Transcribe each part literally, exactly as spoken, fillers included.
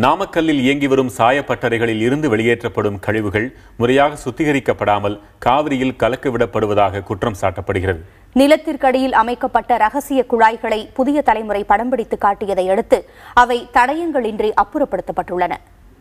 நாமக்கல்லில் இயங்கி வரும் சாயப்பட்டறைகளில் இருந்து வெளியேற்றப்படும் கழிவுகள் முறையாக சுத்திகரிக்கப்படாமல் காவிரியில் கலக்கவிடப்படுவதாக குற்றம் சாட்டப்படுகிறது. நிலத்திற்கடியில் அமைக்கப்பட்ட ரகசிய குழாய்களை புதிய தலைமுறை படம் பிடித்து காட்டியதை அடுத்து அவை தடயங்களின்றி அப்புறப்படுத்தப்பட்டுள்ளன.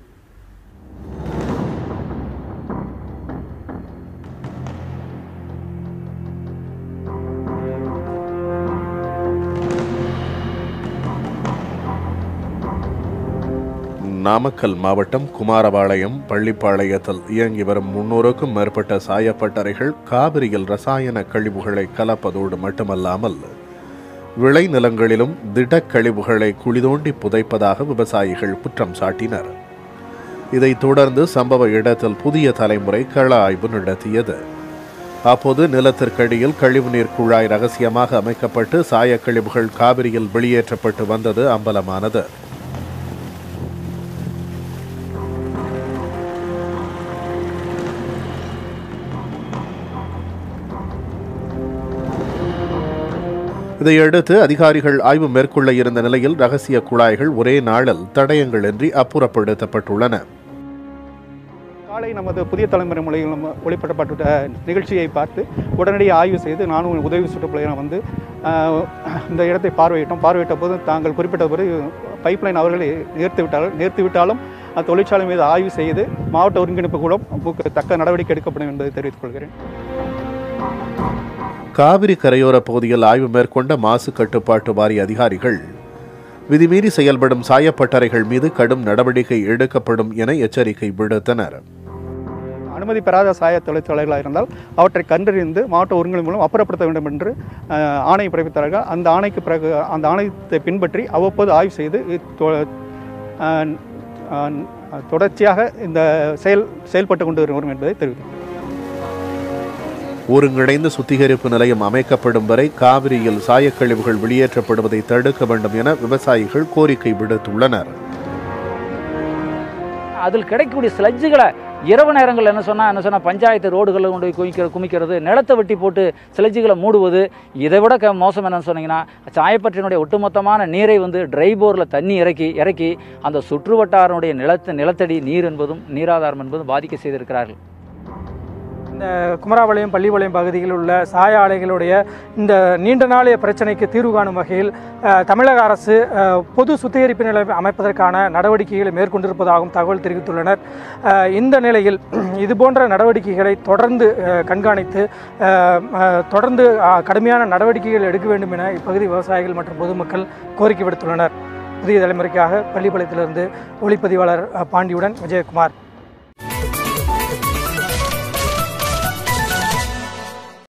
நாமக்கல் மாவட்டம் குமாரபாளையம் பள்ளிப்பாளையத்தில் இயங்கி வரும் முன்னூறுக்கும் மேற்பட்ட சாயப்பட்டறைகள் காவிரியில் ரசாயன கழிவுகளை கலப்பதோடு மட்டுமல்லாமல் விளைநிலங்களிலும் திடக்கழிவுகளை குளிதோண்டி புதைப்பதாக விவசாயிகள் குற்றம் சாட்டினர். இதைத் தொடர்ந்து சம்பவ இடத்தில் புதிய தலைமுறை கள ஆய்வு நடத்தியது. அப்போது நிலத்திற்கடியில் கழிவுநீர் குழாய் ரகசியமாக அமைக்கப்பட்டு சாயக்கழிவுகள் காவிரியில் வெளியேற்றப்பட்டு வந்தது அம்பலமானது. இதையடுத்து அதிகாரிகள் ஆய்வு மேற்கொள்ள இருந்த நிலையில் ரகசிய குழாய்கள் ஒரே நாளில் தடயங்களின்றி அப்புறப்படுத்தப்பட்டுள்ளன. காலை நமது புதிய தலைமுறை மூலம் ஒளிப்படப்பட்ட நிகழ்ச்சியை பார்த்து உடனடியாக ஆய்வு செய்து நானும் உதவி சுற்றுப்பயணம் வந்து இந்த இடத்தை பார்வையிட்டோம். பார்வையிட்ட போது தாங்கள் குறிப்பிட்டபடி பைப்லைன் அவர்களை நிறுத்திவிட்டார்கள் நிறுத்திவிட்டாலும் அந்த தொழிற்சாலை மீது ஆய்வு செய்து மாவட்ட ஒருங்கிணைப்பு கூட தக்க நடவடிக்கை எடுக்கப்படும் என்பதை தெரிவித்துக் கொள்கிறேன். காவிரி கரையோர பகுதியில் ஆய்வு மேற்கொண்ட மாசு கட்டுப்பாட்டு வாரிய அதிகாரிகள் விதிமீறி செயல்படும் சாயப்பட்டறைகள் மீது கடும் நடவடிக்கை எடுக்கப்படும் என எச்சரிக்கை விடுத்தனர். அனுமதி பெறாத சாய தொழிற்சாலைகளாக இருந்தால் அவற்றை கண்டறிந்து மாவட்ட ஒருங்கிணைப்பு மூலம் அப்புறப்படுத்த வேண்டும் என்று ஆணை பிறப்பித்தார்கள். அந்த ஆணைக்கு பிறகு அந்த ஆணையத்தை பின்பற்றி அவ்வப்போது ஆய்வு செய்து தொடர்ச்சியாக இந்த செயல் செயல்பட்டு கொண்டு வரும் என்பதை தெரிவித்தார். ஒருங்கிணைந்த சுத்திகரிப்பு நிலையம் அமைக்கப்படும் வரை காவிரியில் சாயக்கழிவுகள் வெளியேற்றப்படுவதை தடுக்க வேண்டும் என விவசாயிகள் கோரிக்கை விடுத்துள்ளனர். அதில் கிடைக்கக்கூடிய ஸ்லட்ஜுகளை இரவு நேரங்கள் என்ன சொன்னால் என்ன சொன்னால் பஞ்சாயத்து ரோடுகளை கொண்டு போய் குமிக்கிற குமிக்கிறது நிலத்தை வெட்டி போட்டு ஸ்லட்ஜுகளை மூடுவது. இதை விட க மோசம் என்னன்னு சொன்னீங்கன்னா சாயப்பற்றினுடைய ஒட்டுமொத்தமான நீரை வந்து ட்ரை போரில் தண்ணி இறக்கி இறக்கி அந்த சுற்று வட்டாரனுடைய நிலத்து நிலத்தடி நீர் என்பதும் நீராதாரம் என்பதும் பாதிக்க செய்திருக்கிறார்கள். இந்த குமாரபாளையம் பள்ளிப்பாளையம் பகுதியில் உள்ள சாய ஆலைகளுடைய இந்த நீண்ட நாளைய பிரச்சனைக்கு தீர்வு காணும் வகையில் தமிழக அரசு பொது சுத்திகரிப்பு நிலையம் அமைப்பதற்கான நடவடிக்கைகளை மேற்கொண்டிருப்பதாகவும் தகவல் தெரிவித்துள்ளனர். இந்த நிலையில் இதுபோன்ற நடவடிக்கைகளை தொடர்ந்து கண்காணித்து தொடர்ந்து கடுமையான நடவடிக்கைகள் எடுக்க வேண்டும் என இப்பகுதி விவசாயிகள் மற்றும் பொதுமக்கள் கோரிக்கை விடுத்துள்ளனர். புதிய தலைமுறைக்காக பள்ளிப்பாளையத்திலிருந்து ஒளிப்பதிவாளர் பாண்டியுடன் விஜயகுமார்.